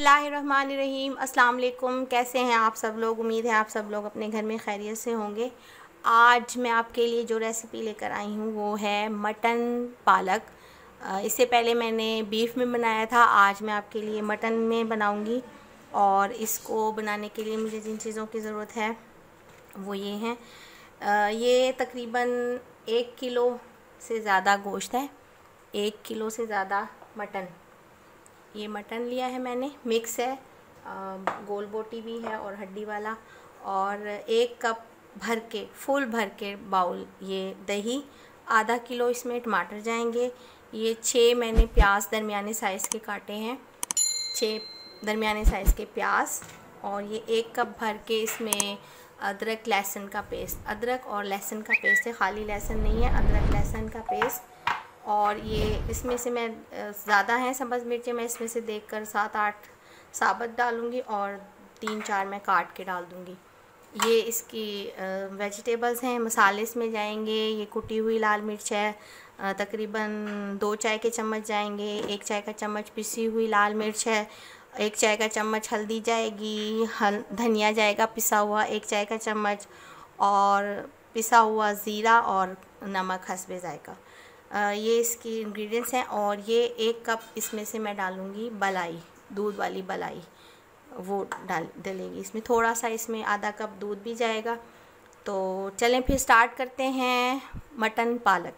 बिस्मिल्लाहिर्रहमानिर्रहीम। अस्सलाम वालेकुम। कैसे हैं आप सब लोग? उम्मीद है आप सब लोग अपने घर में खैरियत से होंगे। आज मैं आपके लिए जो रेसिपी लेकर आई हूँ वो है मटन पालक। इससे पहले मैंने बीफ में बनाया था, आज मैं आपके लिए मटन में बनाऊँगी। और इसको बनाने के लिए मुझे जिन चीज़ों की ज़रूरत है वो ये हैं। ये तकरीबन 1 किलो से ज़्यादा गोश्त है, 1 किलो से ज़्यादा मटन। ये मटन लिया है मैंने, मिक्स है, गोल बोटी भी है और हड्डी वाला। और 1 कप भर के, फुल भर के बाउल ये दही, आधा किलो इसमें टमाटर जाएंगे। ये 6 मैंने प्याज दरमियाने साइज़ के काटे हैं, 6 दरमियाने साइज़ के प्याज। और ये 1 कप भर के इसमें अदरक लहसुन का पेस्ट, अदरक और लहसुन का पेस्ट है, खाली लहसुन नहीं है, अदरक लहसुन का पेस्ट। और ये इसमें से मैं ज़्यादा हैं सब्ज़ मिर्चें, मैं इसमें से देखकर 7-8 साबुत डालूँगी और 3-4 मैं काट के डाल दूँगी। ये इसकी वेजिटेबल्स हैं। मसाले इसमें जाएंगे, ये कुटी हुई लाल मिर्च है, तकरीबन 2 चाय के चम्मच जाएंगे, 1 चाय का चम्मच पिसी हुई लाल मिर्च है, 1 चाय का चम्मच हल्दी जाएगी, धनिया जाएगा पिसा हुआ 1 चाय का चम्मच, और पिसा हुआ ज़ीरा और नमक हस्बे ज़ायक़ा। ये इसकी इंग्रेडिएंट्स हैं। और ये 1 कप इसमें से मैं डालूँगी मलाई, दूध वाली मलाई, वो डलेगी इसमें। थोड़ा सा इसमें आधा कप दूध भी जाएगा। तो चलें फिर स्टार्ट करते हैं मटन पालक।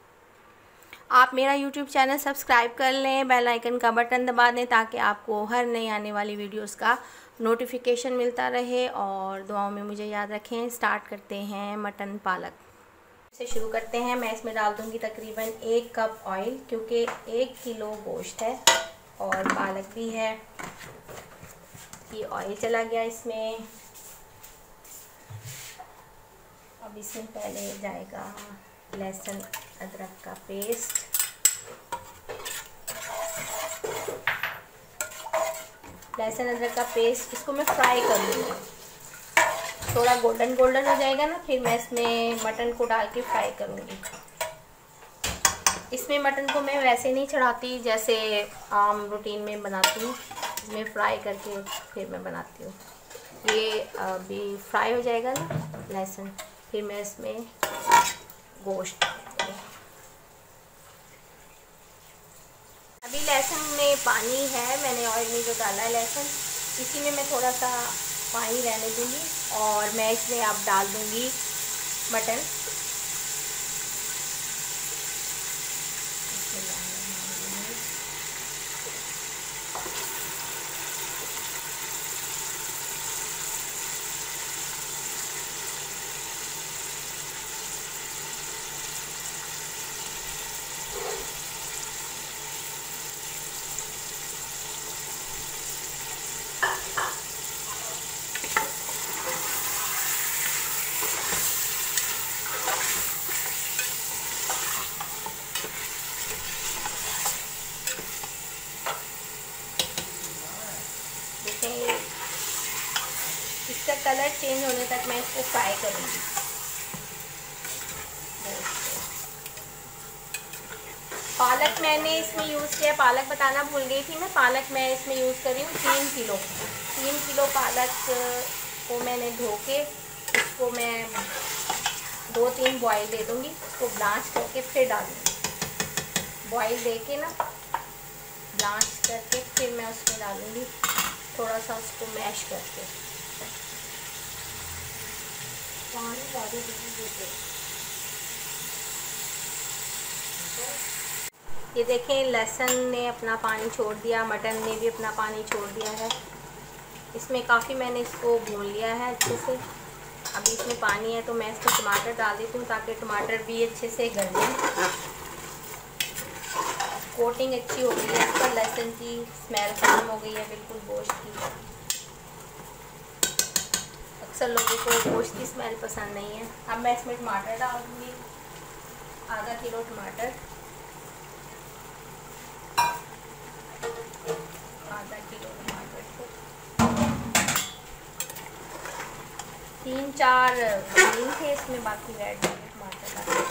आप मेरा यूट्यूब चैनल सब्सक्राइब कर लें, बेल आइकन का बटन दबा दें ताकि आपको हर नई आने वाली वीडियोस का नोटिफिकेशन मिलता रहे। और दुआओं में मुझे याद रखें। स्टार्ट करते हैं मटन पालक से शुरू करते हैं। मैं इसमें डाल दूँगी तकरीबन 1 कप ऑयल, क्योंकि 1 किलो गोश्त है और पालक भी है। ये ऑयल चला गया इसमें। अब इसमें पहले जाएगा लहसुन अदरक का पेस्ट, लहसुन अदरक का पेस्ट। इसको मैं फ्राई कर लूँगी, थोड़ा गोल्डन गोल्डन हो जाएगा ना, फिर मैं इसमें मटन को डाल के फ्राई करूँगी। इसमें मटन को मैं वैसे नहीं चढ़ाती जैसे आम रूटीन में बनाती हूँ, इसमें फ्राई करके फिर मैं बनाती हूँ। ये अभी फ्राई हो जाएगा ना लहसुन, फिर मैं इसमें गोश्त। अभी लहसुन में पानी है, मैंने ऑयल में जो डाला है लहसुन, इसी में मैं थोड़ा सा पानी रहने दूँगी और मैं इसमें अब डाल दूँगी मटन। इसका कलर चेंज होने तक मैं इसको फ्राई करूँगी। पालक मैंने इसमें यूज़ किया, पालक बताना भूल गई थी मैं। पालक मैं इसमें यूज़ कर रही हूँ 3 किलो पालक को मैंने धो के इसको मैं 2-3 बॉयल दे दूँगी। इसको ब्लांच करके फिर डालूँगी, बॉयल दे के ना ब्लांच करके फिर मैं उसमें डालूँगी, थोड़ा सा उसको मैश करके। ये देखें लहसुन ने अपना पानी छोड़ दिया, मटन ने भी अपना पानी छोड़ दिया है। इसमें काफ़ी मैंने इसको भून लिया है अच्छे से। अभी इसमें पानी है तो मैं इसमें टमाटर डाल देती हूँ ताकि टमाटर भी अच्छे से गल जाए। कोटिंग अच्छी हो गई है इस पर, लहसुन की स्मेल खत्म हो गई है बिल्कुल गोश्त की। अक्सर लोगों को गोश्त की स्मेल पसंद नहीं है। अब मैं इसमें टमाटर डाल दूँगी, आधा किलो टमाटर, आधा किलो टमाटर को 3-4 ग्रीन थे इसमें, बाकी रेड टमाटर डाल।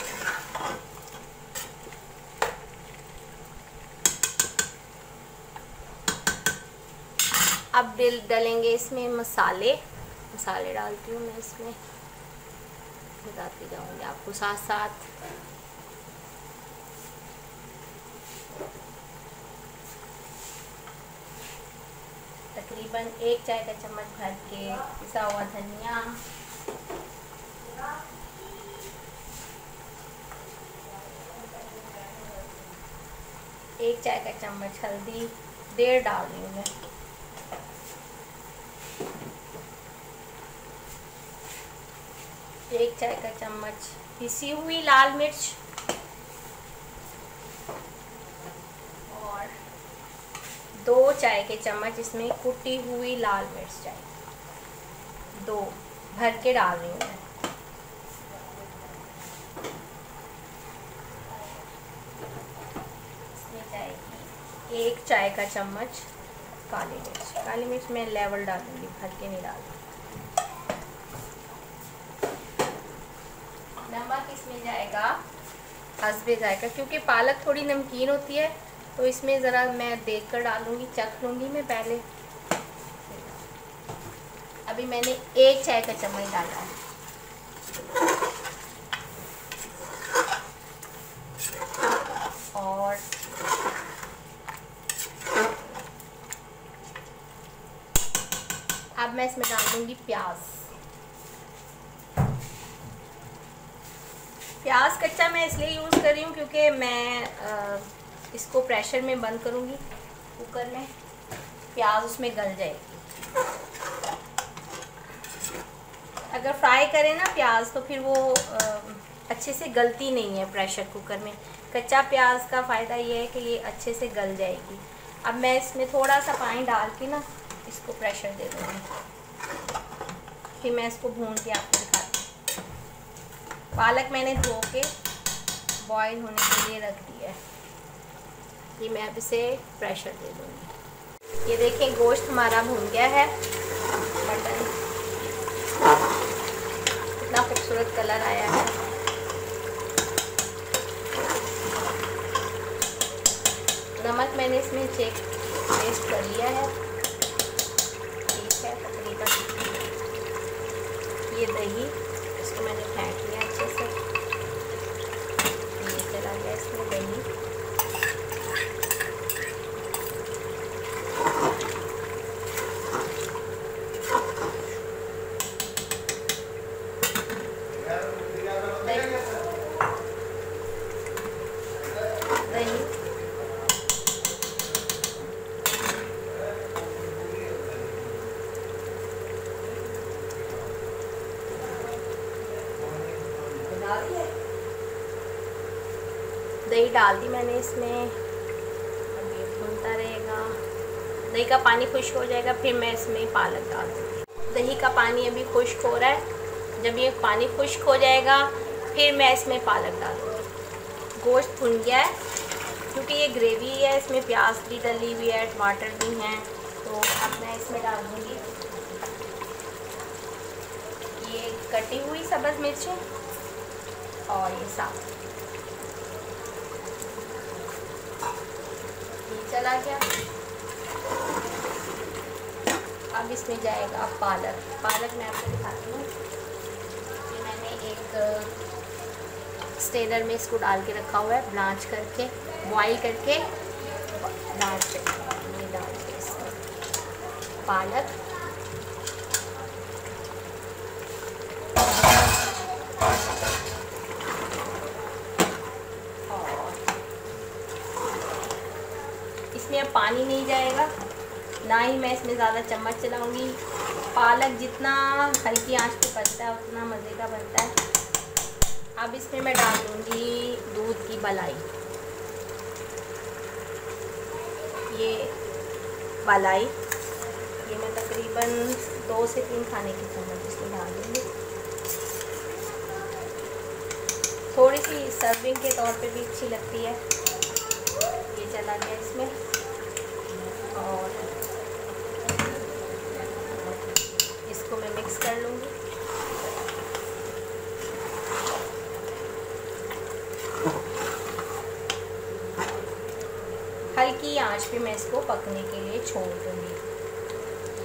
अब डालेंगे इसमें मसाले डालती हूँ मैं इसमें, बताती जाऊँगी आपको साथ साथ। तकरीबन 1 चाय का चम्मच भर के पिसा हुआ धनिया, एक चाय का चम्मच हल्दी, 1.5 डाल रही हूँ मैं। एक चाय का चम्मच पिसी हुई लाल मिर्च और 2 चाय के चम्मच इसमें कुटी हुई लाल मिर्च चाहिए, 2 भर के डाल रही हूँ मैं। इसमें जाएगी 1 चाय का चम्मच काली मिर्च मैं लेवल डालूंगी, भर के नहीं डालूंगी। नमक इसमें जाएगा हस्बे जाएगा, क्योंकि पालक थोड़ी नमकीन होती है तो इसमें ज़रा मैं देखकर डालूंगी, चख लूँगी मैं पहले। अभी मैंने 1 चाय का चम्मच डाला है। और अब मैं इसमें डाल दूँगी प्याज कच्चा मैं इसलिए यूज़ कर रही हूँ क्योंकि मैं इसको प्रेशर में बंद करूँगी कुकर में, प्याज उसमें गल जाएगी। अगर फ्राई करें ना प्याज तो फिर वो अच्छे से गलती नहीं है प्रेशर कुकर में। कच्चा प्याज का फ़ायदा ये है कि ये अच्छे से गल जाएगी। अब मैं इसमें थोड़ा सा पानी डाल के ना इसको प्रेशर दे दूँगी, फिर मैं इसको भून के आपको दिखाती हूँ। पालक मैंने धो के बॉईल होने के लिए रख दिया है, ये मैं अब इसे प्रेशर दे दूँगी। ये देखें गोश्त हमारा भून गया है, मटन कितना खूबसूरत कलर आया है। नमक मैंने इसमें टेस्ट कर लिया है, ठीक है तकरीबन। ये दही इसको मैंने फेंट लिया अच्छे से, ये चला गया इसमें दही। दही डाल दी मैंने इसमें, अब ये भूनता रहेगा। दही का पानी खुश्क हो जाएगा फिर मैं इसमें पालक डाल दूँगी। दही का पानी अभी खुश्क हो रहा है, जब ये पानी खुश्क हो जाएगा फिर मैं इसमें पालक डालूँगी। गोश्त भुन गया है क्योंकि ये ग्रेवी है, इसमें प्याज भी डली हुई है, टमाटर भी हैं, तो अब मैं इसमें डाल दूँगी ये कटी हुई सब्ज़ मिर्चें और ये साथ चला गया। अब इसमें जाएगा पालक मैं आपको दिखाती हूँ। ये मैंने एक स्टेनर में इसको डाल के रखा हुआ है, ब्लांच करके बॉईल करके डाल के इसमें पालक इसमें अब पानी नहीं जाएगा, ना ही मैं इसमें ज़्यादा चम्मच चलाऊंगी। पालक जितना हल्की आंच पे पकता है उतना मज़े का बनता है। अब इसमें मैं डाल दूँगी दूध की मलाई। ये मलाई ये मैं तकरीबन 2 से 3 खाने की चम्मच इसमें डाल दूँगी। थोड़ी सी सर्विंग के तौर पे भी अच्छी लगती है। ये चला गया इसमें और इसको मैं मिक्स कर लूँगी। हल्की आंच पे मैं इसको पकने के लिए छोड़ दूँगी।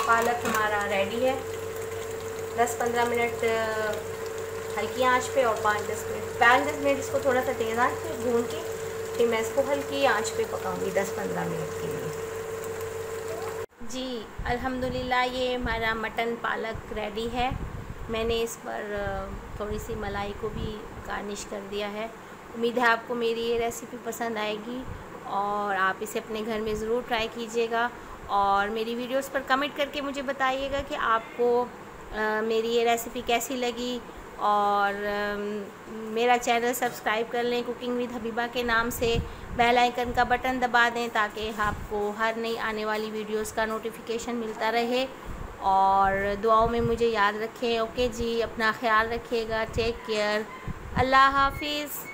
पालक हमारा रेडी है। 10-15 मिनट हल्की आंच पे और 5-10 मिनट इसको थोड़ा सा तेज़ आंच पे भून के फिर मैं इसको हल्की आंच पे पकाऊंगी 10-15 मिनट के लिए। जी अल्हम्दुलिल्लाह ये हमारा मटन पालक रेडी है। मैंने इस पर थोड़ी सी मलाई को भी गार्निश कर दिया है। उम्मीद है आपको मेरी ये रेसिपी पसंद आएगी और आप इसे अपने घर में ज़रूर ट्राई कीजिएगा और मेरी वीडियोस पर कमेंट करके मुझे बताइएगा कि आपको मेरी ये रेसिपी कैसी लगी। और मेरा चैनल सब्सक्राइब कर लें कुकिंग विद हबीबा के नाम से, बेल आइकन का बटन दबा दें ताकि आपको हर नई आने वाली वीडियोस का नोटिफिकेशन मिलता रहे। और दुआओं में मुझे याद रखें। ओके जी, अपना ख्याल रखिएगा। Take care. अल्लाह हाफिज़।